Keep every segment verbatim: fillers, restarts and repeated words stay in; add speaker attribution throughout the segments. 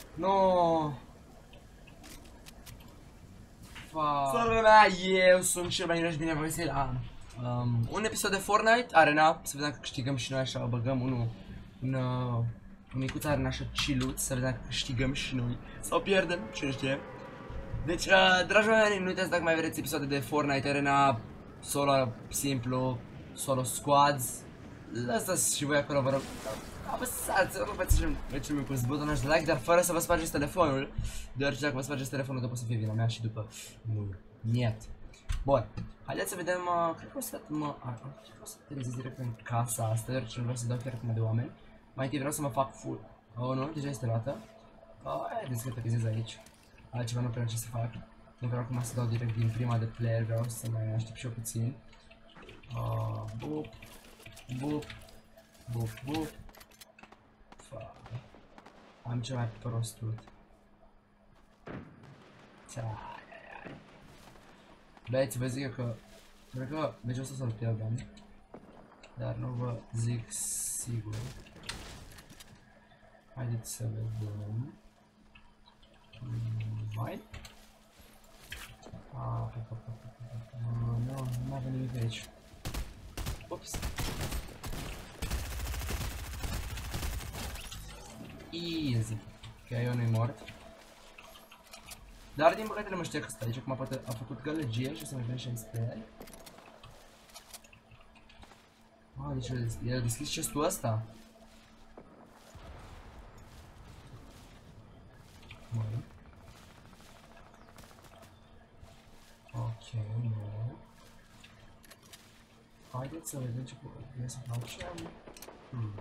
Speaker 1: No. Salut lumea, eu sunt cel mai bine și bine vă găsit la um, un episod de Fortnite Arena. Să vedem că câștigăm și noi, așa, băgăm unul un, uh, un micuț arena așa chiluț, să vedem că câștigăm și noi sau pierdem, cine știe. Deci, uh, dragi oameni, nu uitați dacă mai vreți episoade de Fortnite Arena, solo, simplu, solo squads. Lăsați și voi acolo, vă rog. Apăsați, nu faceți ce mi cu butonul de like, dar fără să vă spargeți telefonul. Deoarece dacă vă spargeți telefonul, după să fie vina mea și după nu. Niet. Bun, haideți să vedem, uh, cred că o să mă... A, cred că o să trezesc direct în casa asta, deoarece nu vreau să dau chiar acum de oameni. Mai întâi vreau să mă fac full. Oh, nu, deja este luată. Uh, haideți că trezez aici. Altceva nu prea ce să fac. Nu vreau acum să dau direct din prima de player, vreau să mai aștept și eu puțin. Uh, bup, bup, bup, bup. Am ceva mai prostut. Băieți, vă zic că cred că merge o să să-l pierdem, dar nu vă zic sigur. Haideți să vedem. Mai? Nu, nu avem nimic de aici. Ups. Easy. Ok, eu nu-i mort. Dar din păcate nu mă știa că stă aici, acum poate a făcut gălăgie și o să mergem și în spre. Ah, deci el a deschis chestul ăsta. Bun. Ok, nu. Haideți să vedem ce putem să facem. Hmm.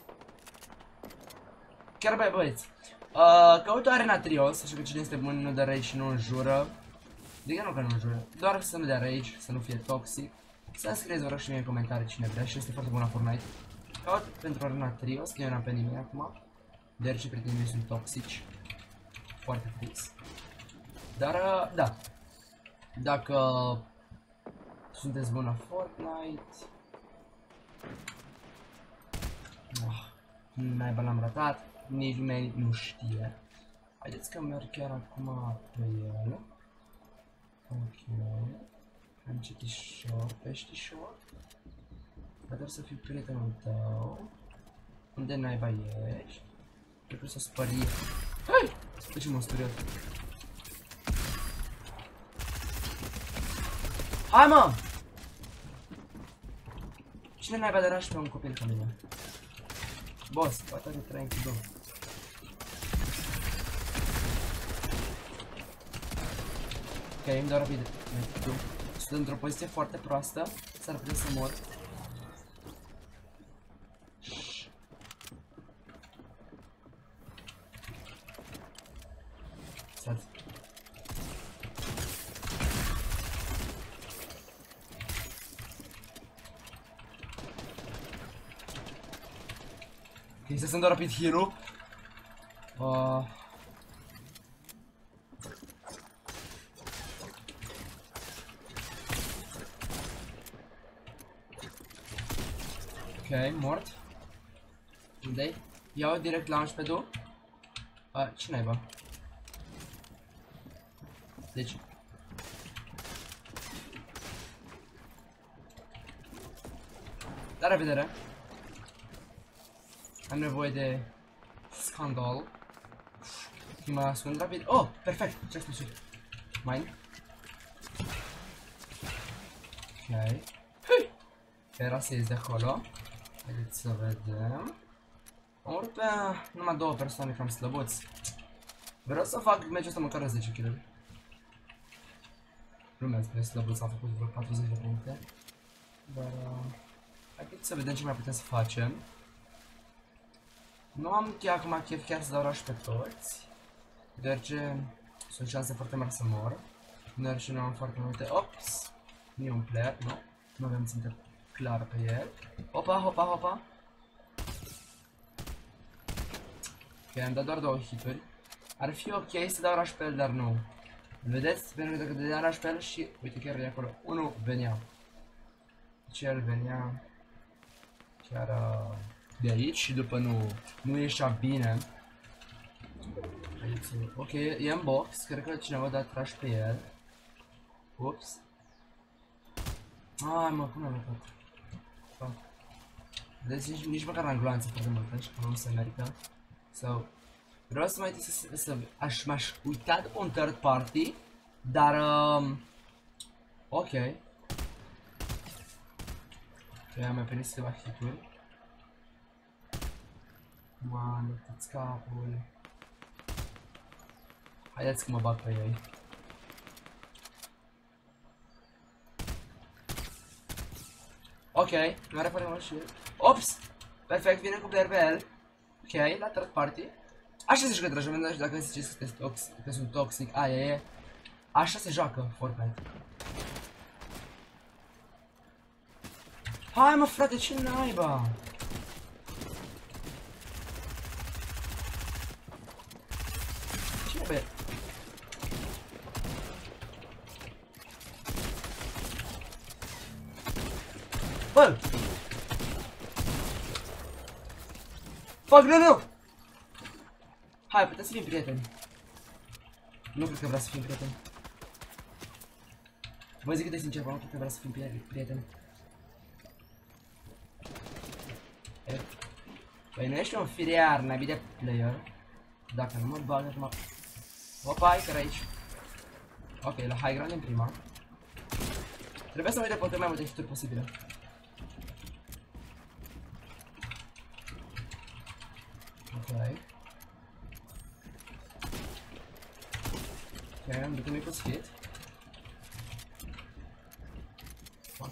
Speaker 1: Chiar băi băieți, uh, căut o arena trios, așa că cine este bun nu dă rage și nu înjură. De nu că nu înjură, doar să nu dea rage, să nu fie toxic. Să scrieți vă rog și mie în comentarii cine vrea și este foarte bun la Fortnite. Caut pentru arena trios, că eu n-am pe nimeni acum. Deoarece prietenii mei sunt toxici. Foarte trist. Dar, uh, da. Dacă sunteți bun la Fortnite. Oh, naiba l-am ratat. Nici lumea nu știe. Haideți că merg chiar acum pe el. Ok. Am citișor, peștișor. Dar să fiu prietenul tău. Unde naiba ești? Cred că s-o spărie. Hai! De ce m-a speriat? Hai mă! Cine naiba de rași pe un copil ca mine? Boss, poate are trei cu două. Ok, îmi dau rapid. Sunt într-o poziție foarte proastă. S-ar putea să mor. Stat. Ok, să-mi dau rapid hero. Uh... Ok, mort. Unde-i? Iau direct launchpad-ul. Uh, ce naiba? Deci... La revedere! Am nevoie de scandal. Mă ascund rapid. Oh, perfect! Ce-a spus? Mine. Ok. Hei! Era să ies de acolo. Haideți să vedem. Am urât pe numai două persoane cam slăbuți. Vreau să fac meciul ăsta măcar zece kill-uri. Lumea spre slăbuți, am făcut vreo patruzeci de puncte. Dar... Uh, haideți să vedem ce mai putem să facem. Nu am chiar acum chef chiar să dau rush pe toți. Deoarece sunt șanse foarte mari să mor. Deoarece nu am foarte multe... Ops! Nu e un player, nu. Nu avem țintă clar pe el. Opa, hopa, hopa. Ok, am dat doar două hituri. Ar fi ok să dau rush pe el, dar nu. Vedeți? Pentru că dacă dădeam rush pe el și... Uite, chiar de acolo. Unul venea. Deci el venea... Chiar... Uh, de aici și după nu... Nu ieșea bine. Ok, e în box, cred că cineva a dat trash pe el. Ups. Ai mă, cum am luat? Fuck. Deci nici, nici măcar n-am gloanțe foarte multe și nu se merită. So, vreau să mai să, să, să aș m-aș uita după un third party, dar um, ok. Ok, am mai prins câteva hit-uri. Man, dă-ți capul. Haideți că mă bag pe ei. Ok, nu are foarte mult shield. Ops! Perfect, vine cu player pe el. Ok, la third party. Așa se joacă, dragi oameni, dacă ziceți că, toxic, că sunt toxic, aia e. Așa se joacă Fortnite. Hai mă frate, ce naiba? Cine be? Bă! Fuck, nu, nu! Hai, putem să fim prieteni. Nu cred că vreau să fim prieteni. Vă zic de sincer, bă, nu cred că vreau să fim prieteni. Păi nu ești un firiar, nabi de player. Dacă nu mă bag, acum... Opa, ai care aici. Ok, la high ground în prima. Trebuie să mă uit de pe mai multe hituri posibile. Ok. Ok, am duc un mic hit. Fuck.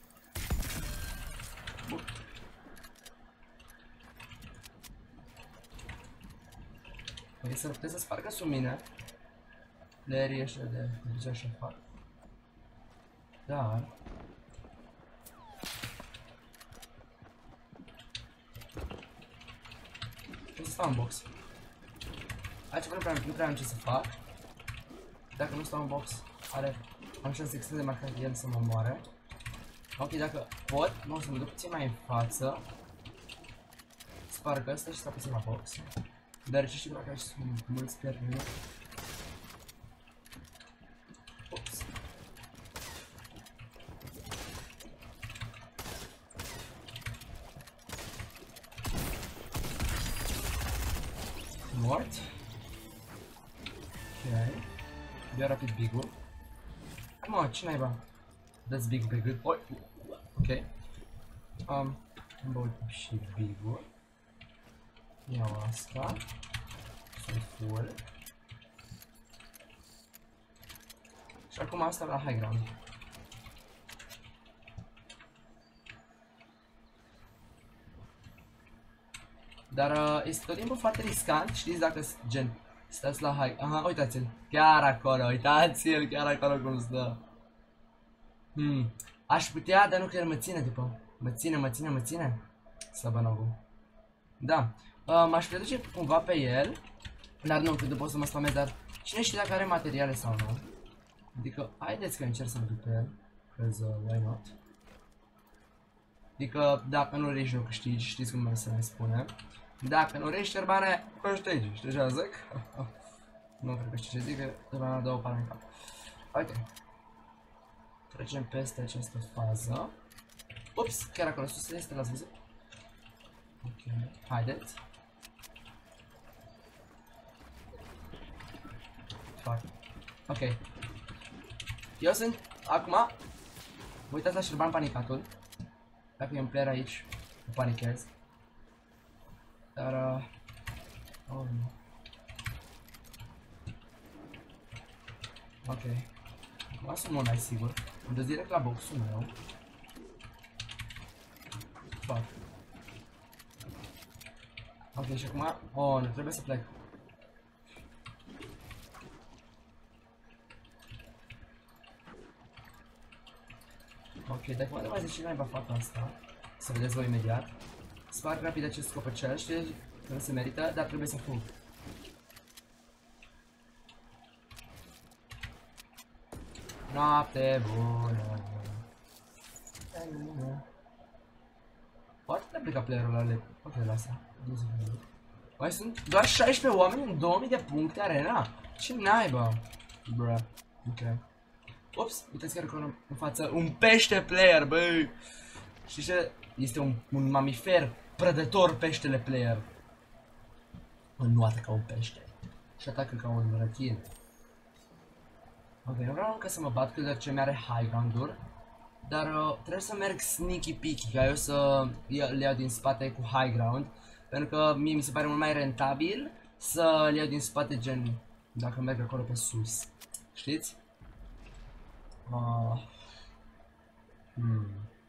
Speaker 1: Păi să puteți să spargă sub mine. Playerii ăștia de ce așa fac. Dar... trebuie să stau în box. Aici nu prea, nu prea am ce să fac. Dacă nu stau în box, are, am șanse extrem de mari ca el să mă moare. Ok, dacă pot, mă o să mă duc puțin mai în față. Sparg ăsta și stau puțin la box. Dar ce știu dacă aici sunt mulți pe mine. Ups. Mort. Ok. Ia rapid big-ul. Mă, ce naiba? That's big, big, good. Oi. Ok. Um, îmi băut și big-ul. Iau asta. Sunt full. Și acum asta la high ground. Dar uh, este tot timpul foarte riscant, știți, dacă gen stați la high... Aha, uitați-l, chiar acolo, uitați-l, chiar acolo cum stă. Hmm, aș putea, dar nu că el mă ține, după. Mă ține, mă ține, mă ține. Slăbănogul. Da, uh, m-aș putea duce cumva pe el, dar nu, că după o să mă spamez, dar cine știe dacă are materiale sau nu. Adică, haideți că încerc să mă duc pe el, cause uh, why not. Adică, dacă nu riști, nu câștigi, știți cum se mai spune. Dacă nu riști, erbane, câștigi, știi ce zic? Nu cred că știi ce zic, că trebuie să dau o pală în cap. Uite. Trecem peste această fază. Ups, chiar acolo sus este, l-ați văzut? Ok, haideți. Fuck. Ok. Eu sunt, acum, uitați la Șerban panicatul. Dacă e un player aici, mă panichez. Dar... Uh... Oh, nu. Ok. Acum sunt mult mai sigur. Îmi dă direct la boxul meu. Fuck. Ok, și acum... Oh, nu, trebuie să plec. Ok, dacă mă mai zice naiba fac asta. Să vedeți voi imediat. Sparg rapid acest scopăcel, știi că nu se merită, dar trebuie să fug. Noapte bună. Poate ne pleca playerul ăla. Ok, lasă. Nu se vede. Mai sunt doar șaisprezece oameni în două mii de puncte arena. Ce naiba? Bruh. Ok. Ups, uitați chiar acolo în față un pește player, băi. Știi ce? Este un, un mamifer prădător peștele player. Mă, nu atacă ca un pește. Și atacă ca un răchin. Ok, nu vreau încă să mă bat, că ce mi-are high ground-uri. Dar uh, trebuie să merg sneaky peaky, ca eu să le iau din spate cu high ground. Pentru că mie mi se pare mult mai rentabil să le iau din spate, gen, dacă merg acolo pe sus. Știți? Uh. Hmm.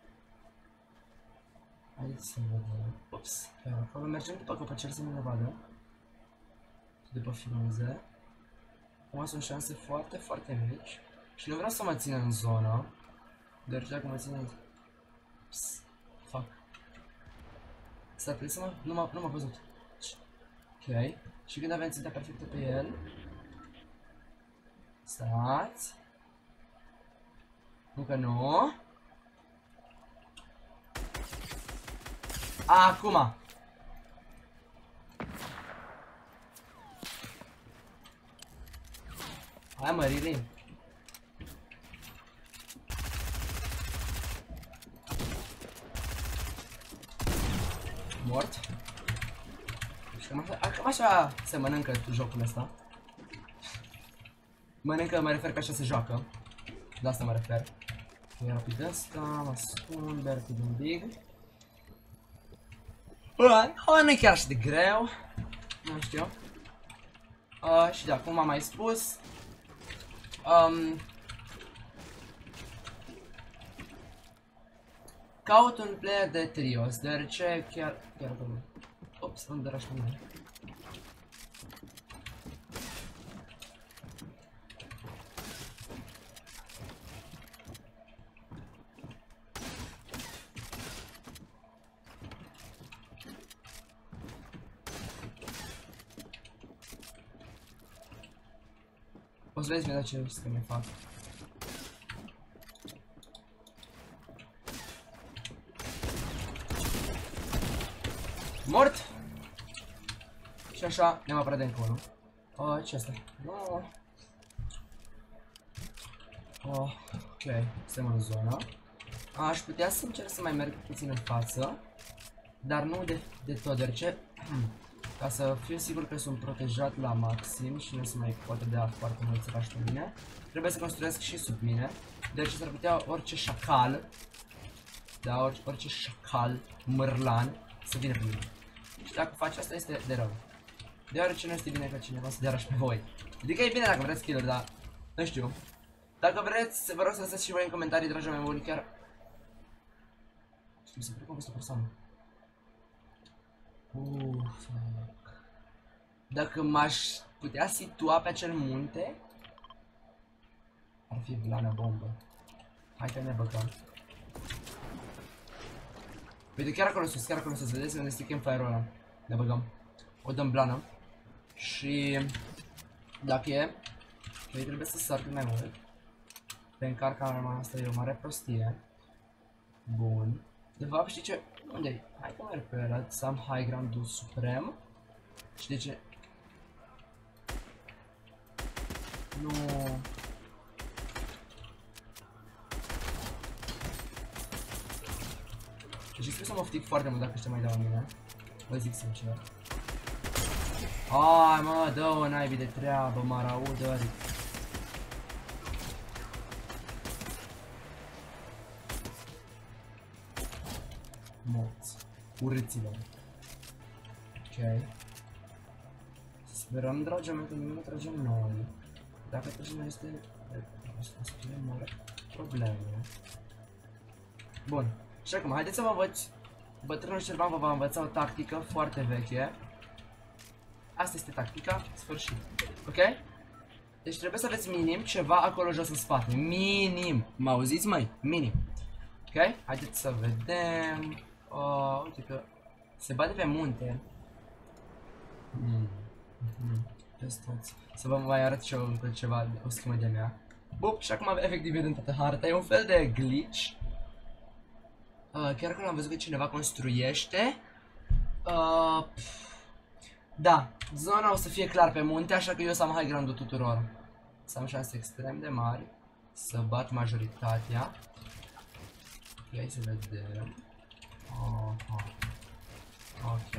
Speaker 1: Haideți să vedem. Ups, pe acolo mergem după copacel să nu ne vadă. După frunze. Acum sunt șanse foarte, foarte mici. Și nu vreau să mă țin în zonă. Deoarece dacă mă țin... Psst, fuck. S-ar putea să mă... Nu m-a nu m-a văzut. Ok. Și când avem ținta perfectă pe el... Stați. Nu că nu. Acum. Hai mă, Rilin. Mort. Și cam așa, cam așa se mănâncă jocul ăsta. Mănâncă, mă refer că așa se joacă. De asta mă refer. E rapid ăsta, mă ascund, bea rapid un big. Bă, nu e chiar așa de greu. Nu știu. Uh, și da, cum am mai spus. Um, caut un player de trios, deoarece chiar... chiar acolo. Ops, unde era și mine. O să vezi, mi-a dat ce să mi fac. Mort! Și așa ne-am apărat de încă unul. Oh, ce asta? Oh. Oh, ok, suntem în zona. Aș putea să încerc să mai merg puțin în față. Dar nu de, de tot, deoarece ca să fiu sigur că sunt protejat la maxim și nu se mai poate dea foarte mulți rași pe mine, trebuie să construiesc și sub mine. Deci s-ar putea orice șacal, da, orice, orice șacal, mărlan, să vină pe mine. Și dacă faci asta este de rău. Deoarece nu este bine ca cineva să dea rași pe voi. Adică e bine dacă vreți kill-uri, dar nu știu. Dacă vreți, vă rog să lăsați și voi în comentarii, dragii mei, voi chiar... Știu, mi se pare că am văzut o persoană. Uh, fuck. Dacă m-aș putea situa pe acel munte, ar fi blană bombă. Hai că ne băgăm. Uite, chiar acolo sus, chiar acolo sus, vedeți unde este campfire-ul ăla. Ne băgăm. O dăm blană. Și... dacă e... Noi trebuie să sar cât mai mult. Pe încarca arma asta e o mare prostie. Bun. De fapt, știi ce? Unde-i? Hai că merg pe ăla, să am high ground-ul suprem. Și de ce? Nu. Deci trebuie să mă oftic foarte mult dacă ăștia mai dau la mine. Vă zic sincer. Ai mă, dă-o naibii de treabă, mă raudări. Morți. Urâților. Ok. Sperăm, dragii mei, că nu tragem noi. Dacă tragem noi este... o să fie mare probleme. Bun. Și acum, haideți să vă învăț. Bătrânul Șerban vă va învăța o tactică foarte veche. Asta este tactica, sfârșit. Ok? Deci trebuie să aveți minim ceva acolo jos în spate. Minim. Mă auziți, măi? Minim. Ok? Haideți să vedem. Oh, uite că se bate pe munte. Mm. Mm-hmm. Să vă mai arăt și eu încă ceva, o schemă de mea. Bup, și acum efectiv vedem toată harta. E un fel de glitch. Uh, chiar când am văzut că cineva construiește. Uh, Da, zona o să fie clar pe munte, așa că eu o să am high ground-ul tuturor. Să am șanse extrem de mari să bat majoritatea. Ok, să vedem. Oh, oh. Ok.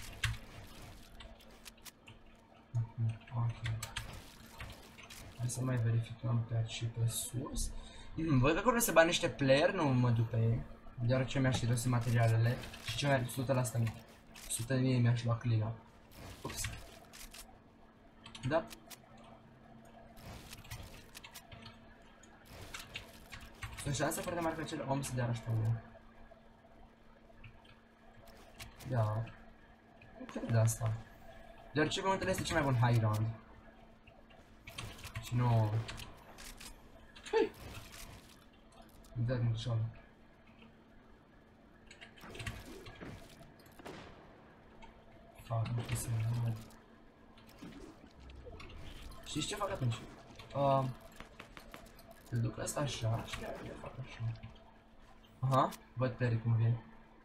Speaker 1: Ok. Hai să mai verificăm pe aici și pe sus. Mm, văd că acolo se bani niște player, nu mă duc pe ei. Deoarece mi-aș irosi materialele și ce mai o sută la sută. o sută de mie mi-aș lua clean-up. Ups. Da. Sunt șanse foarte mari pe acele om să dea răși pe mine. Da. Nu cred asta. Deoarece pe momentele este cel mai bun high ground. Și nu... Hei! Îmi dă din șoală. Fac, nu știu să mă văd. Știți ce fac atunci? Uh, îl duc asta așa și le fac așa. Aha, văd Terry cum vine.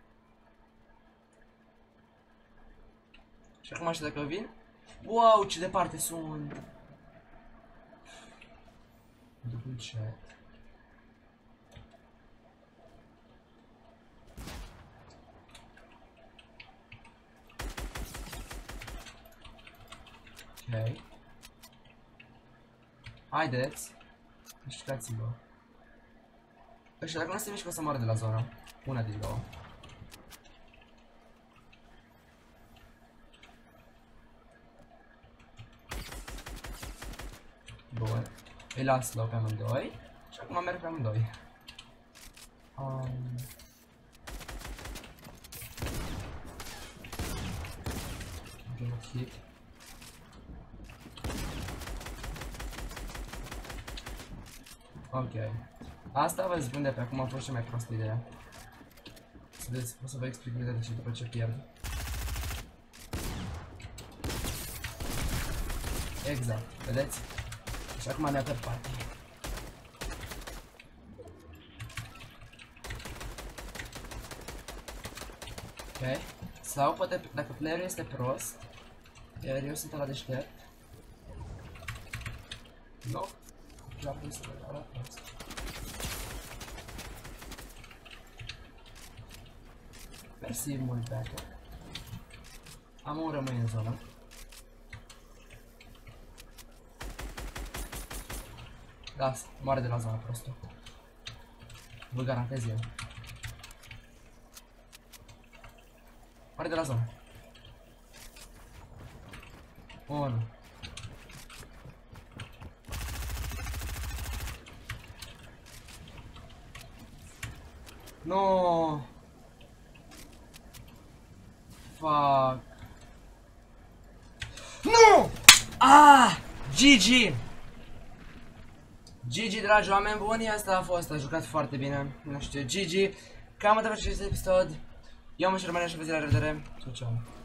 Speaker 1: Și acum așa dacă vin? Wow, ce departe sunt! Duc un chat. Ok. Haideți. Mișcați-vă. Ăștia dacă nu se mișcă o să moară de la zonă. Una din două. Bun. Îi las loc pe amândoi. Și acum merg pe amândoi. Um... Un hit. Ok. Asta vă spun de pe acum a fost cea mai prostă idee. Să vedeți, o să vă explic de ce după ce pierd. Exact, vedeți? Și acum ne-a pierd partea. Ok. Sau poate, dacă playerul este prost, iar eu sunt la deștept. Nu? Job este la prost. Mersi mult pe acolo. Am un rămâi în zonă. Da, moare de la zona prostă. Vă garantez eu. Moare de la zonă. unu. No. Fuck. Nu! Ah! G G! G G, dragi oameni buni, asta a fost, a jucat foarte bine, nu știu, G G. Cam atât pentru acest episod. Eu mă și rămâne și vă zi la revedere. Ciao, ciao.